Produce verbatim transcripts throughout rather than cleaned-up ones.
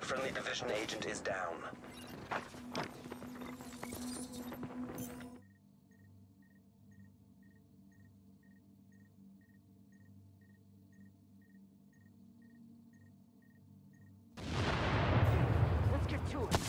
Friendly division agent is down. Let's get to it.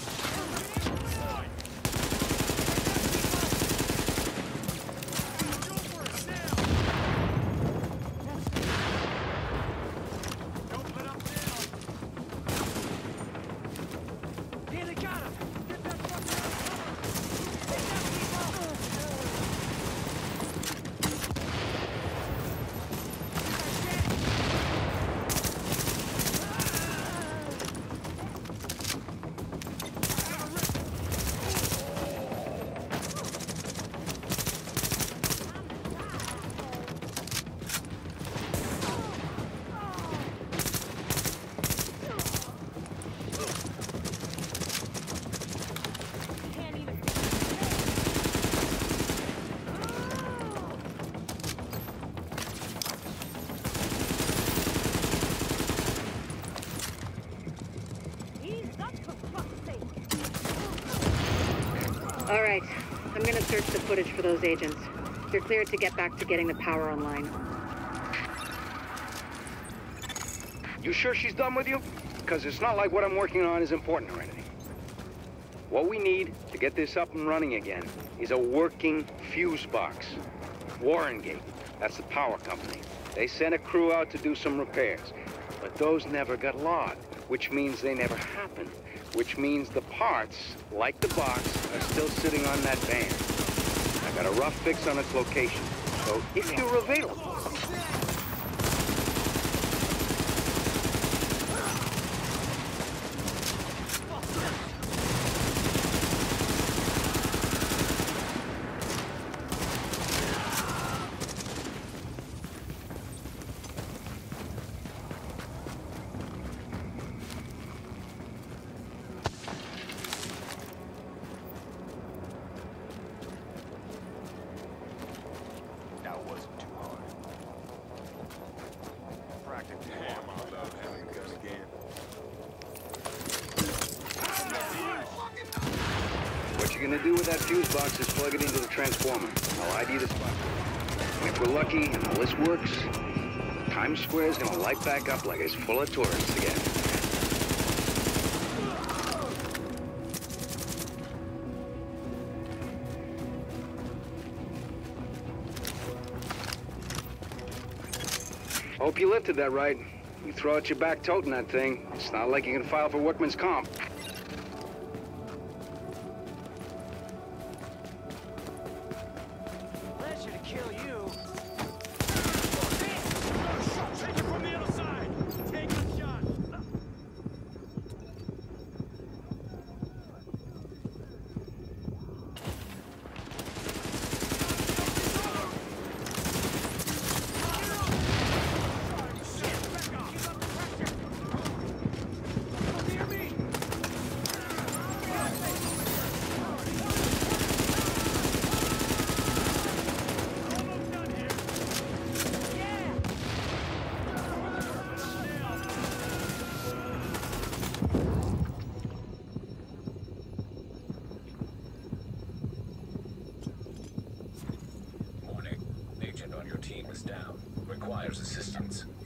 All right, I'm gonna search the footage for those agents. You're cleared to get back to getting the power online. You sure she's done with you? Because it's not like what I'm working on is important or anything. What we need to get this up and running again is a working fuse box. Warrengate, that's the power company. They sent a crew out to do some repairs, but those never got logged, which means they never happened. Which means the parts, like the box, are still sitting on that van. I got a rough fix on its location, so if you're available... What you're gonna do with that fuse box is plug it into the transformer. I'll I D the spot. And if we're lucky and all this works, Times Square is gonna light back up like it's full of tourists again. Hope you lifted that right. You throw out your back toting that thing. It's not like you can file for workman's comp. Pleasure to kill you. Take it from the other side. Take a shot. Team is down. Requires assistance.